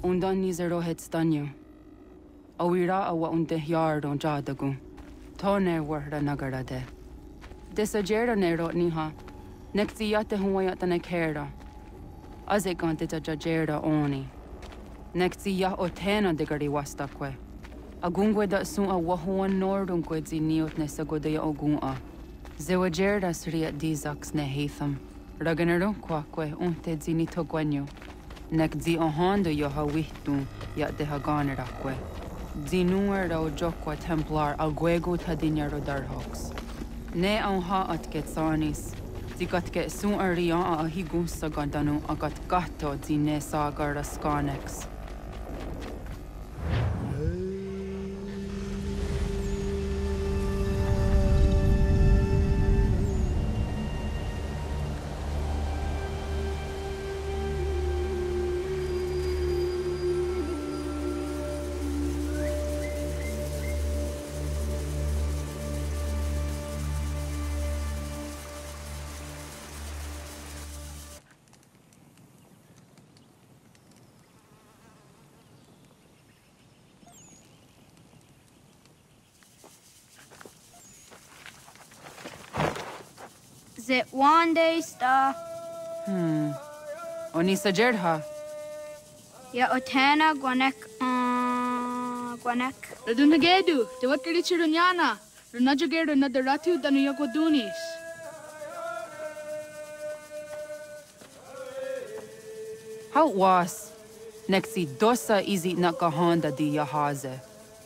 Undan ní a roihéid stanniu. A bhuirá a bhha un de heard ón dead agu. Tá néhhar a nagar a de. Dis a déir an érót níha. Nectí iata huaat an céra. As ag gan dit a déirda óní. Nectí ia ó téna digarí wastacwe. A gungwe da sún a wahuan nordun gwyd zi niot nes a gwydau o gún a. Zewa déirda sri at dísax ne héitham. Ragan ar kwakwe unte zi ni to gwenyo. Nec zi o hondo yo ha wihtún ya de ha ganar akwe. Zi nuar o jokwa templar al gwego ta dinyar o darhox. Ne an ha at get sarnis. Zi gat get sún ar rian a hi gúnsa gandanu a gat gato zi ne sagar a skanex. Zit one day sta. Oni sa ha. Ya otena gwanek gwanek. Raduna gedu, te wat kari chirunyana. Runaja gedu na daratu danu yako dunis. How was? Nexi dosa izi nakahanda di yahaze.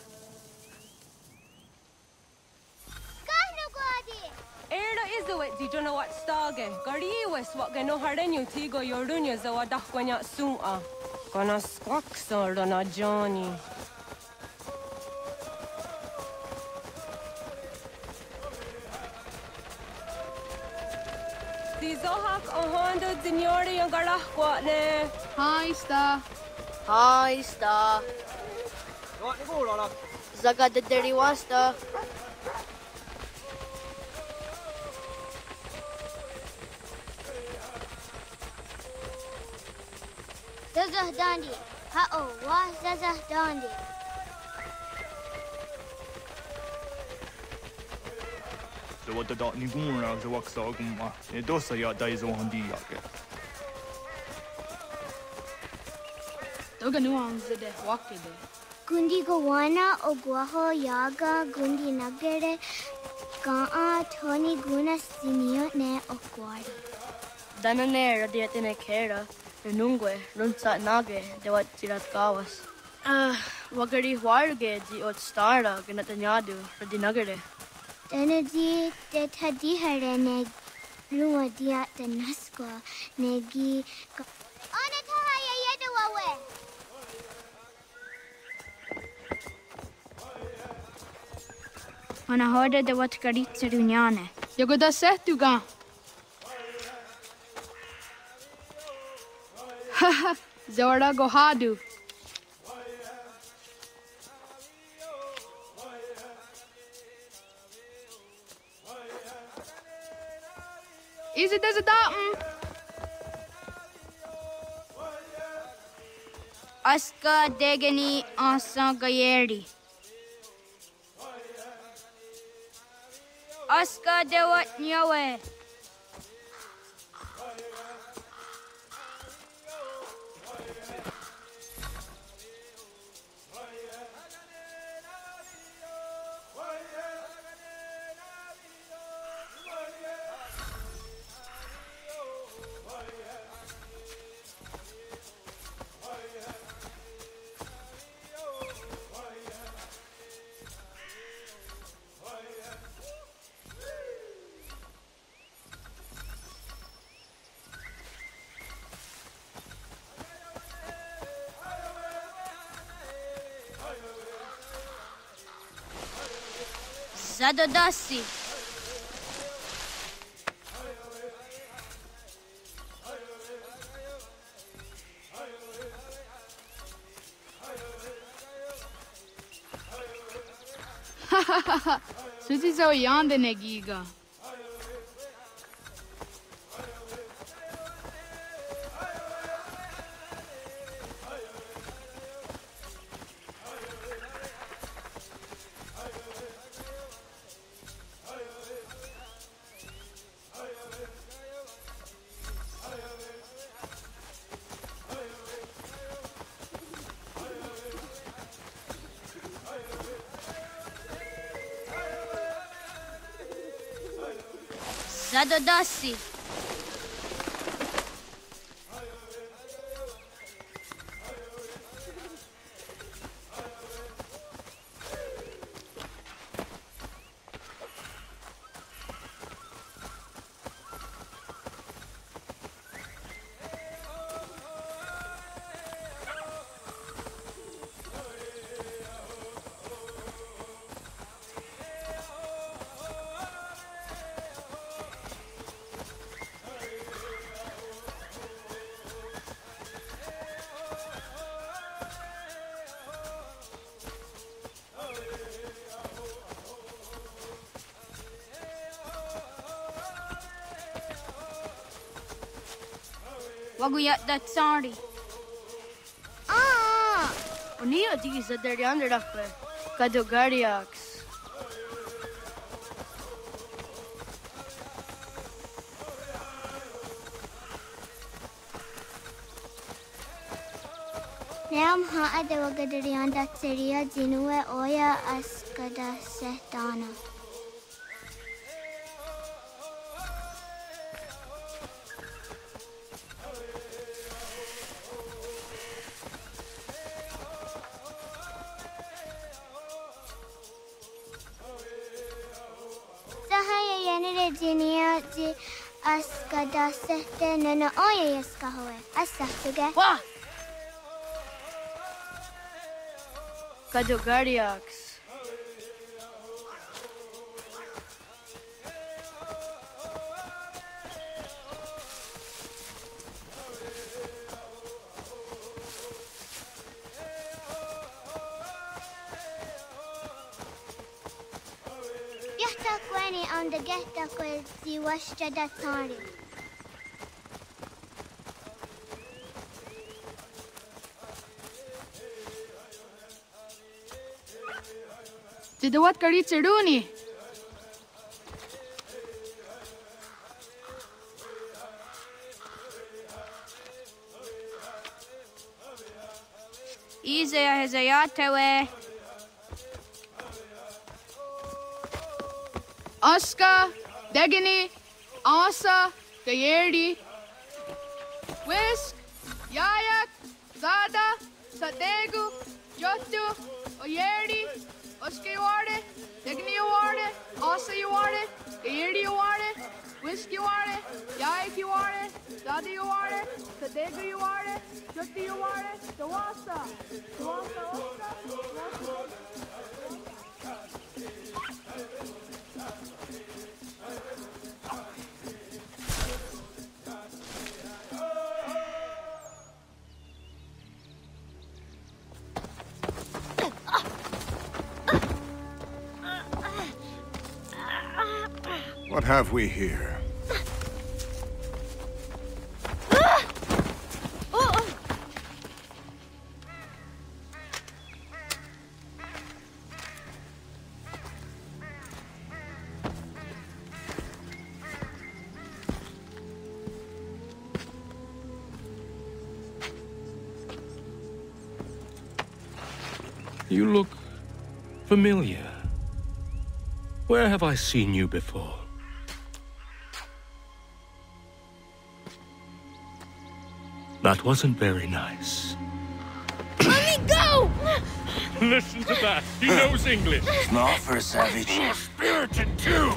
Di don't know what stage. Gari was what gano hardenyu tigo yorunya zawa dakwanya suma. Gonna squawk sort on a Johnny. Di zohak o hondo dinyori yung garahkwa ne. Hi, sta. Hi, sta. Zaga de deriwasta. Zazah Dandi. Ha-oh, wah Zazah Dandi. Så vad det då ni går och så också gumma. Det då så jag där så han dig. Doga nuang zede wakide. Gundi Gawana o Guaho Yaga Gundi Nagere Gaa Tony Guna Sinio ne o Guari. Danane radiatine kera. Nungwe, runsa nage, de wat tirat kawas. Wagari warge di ot stara ganatanyadu radi nagare. Energy de Tadihare ne Lua dia de Nasqua negi. Onatahaya Yedawawe. Ona hoda de wat karit chirunyane. Yagoda setuga. Haha, Zora Gohadu. Is it as a datum? Aska degani asa gayeri. Aska de wat nyawe. Zadodasi. Susi zo yande negiga. Zadodasi. Waguyat that sorry. Unio digi sa der yonder dakpe. Kado Guardiax. Neam ha ade wagadarian dat seria jinue oya askada sehtana. Jinia ji askada sehte nana oya yaska hoye. Asaktuge. Wah! Kado Guardiax. On the getta quel si washa da tari. Tidawat kari cheduni. Izaya hezayatewe. Aska, Degini, Asa, Gayerdi, Whisk, Yayak, Zada, Sadegu, Jotu, Oyerdi, Oska Yuarde, Degini Yuarde, Asa Yuarde, Gayerdi Yuarde, Whisk Yuarde, Yayak Yuarde, Zada Yuarde, Sadegu Yuarde, Jotu Yuarde, Dawasa, Dawasa Oska, What have we here? You look familiar. Where have I seen you before? That wasn't very nice. Let me go! Listen to that. He knows English. Small for a savage. You're spirited too.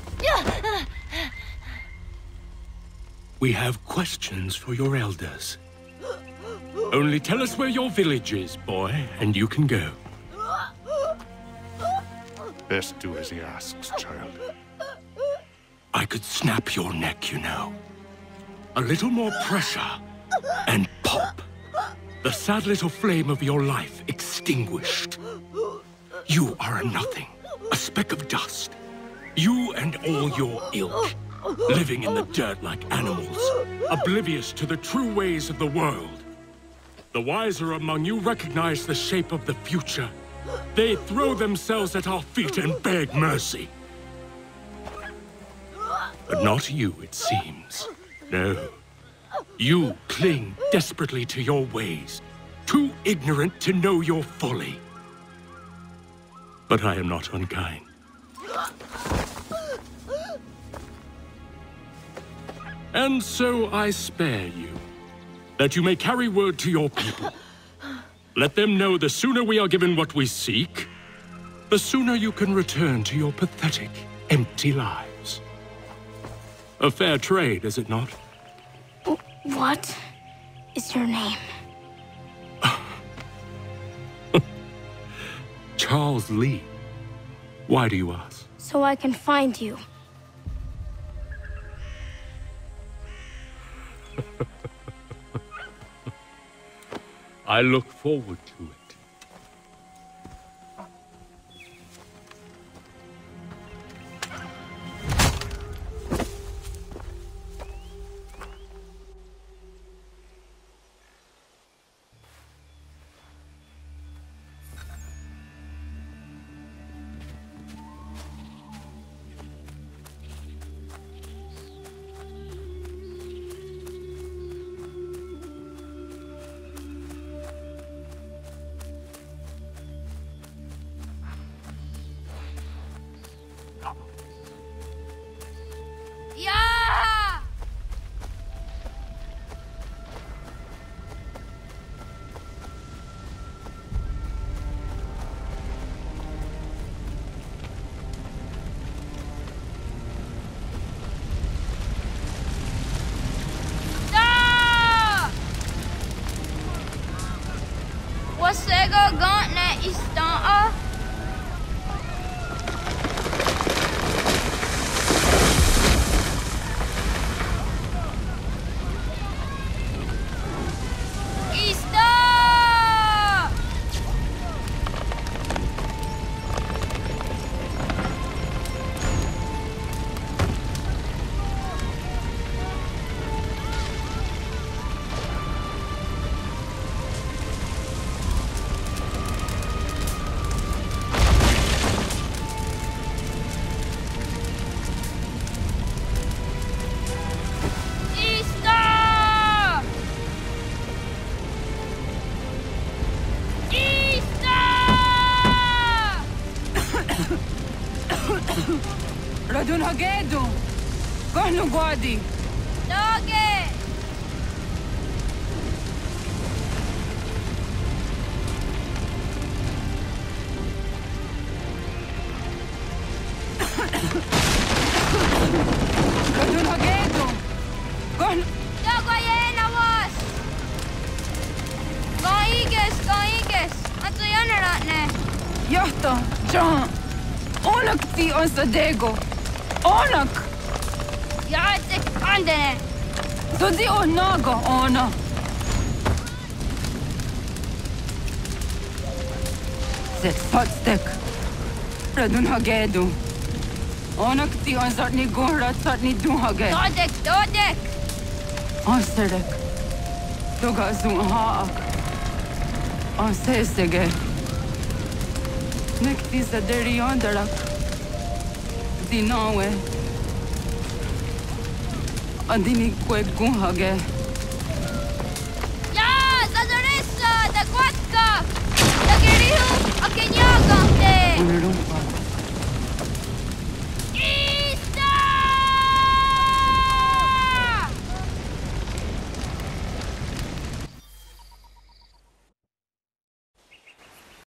We have questions for your elders. Only tell us where your village is, boy, and you can go. Best do as he asks, child. I could snap your neck, you know. A little more pressure, and pop. The sad little flame of your life extinguished. You are a nothing, a speck of dust. You and all your ilk, living in the dirt like animals, oblivious to the true ways of the world. The wiser among you recognize the shape of the future. They throw themselves at our feet and beg mercy. But not you, it seems. No. You cling desperately to your ways, too ignorant to know your folly. But I am not unkind. And so I spare you, that you may carry word to your people. Let them know the sooner we are given what we seek, the sooner you can return to your pathetic, empty lives. A fair trade, is it not? What is your name? Charles Lee. Why do you ask? So I can find you. I look forward to it. Yeah! Da! Wasego gauntlet istanta. Radun hagedu. Kohnu guadi. Doge! Radun hagedu. Kohnu... Dogo yena was! Kaiges! Atso yanaratne! Jahta, John. Onak ti on sadego. Onak! Jaatsik andene! Dodi onaga ona. Zet patstek. Radun hagedu. Onak ti on zartni gora zartni duhage. Dodek! Aserek. Doga zun haak. Asesege. Nekti zaderi ondarak. Dinawe. Andini kwek guhage.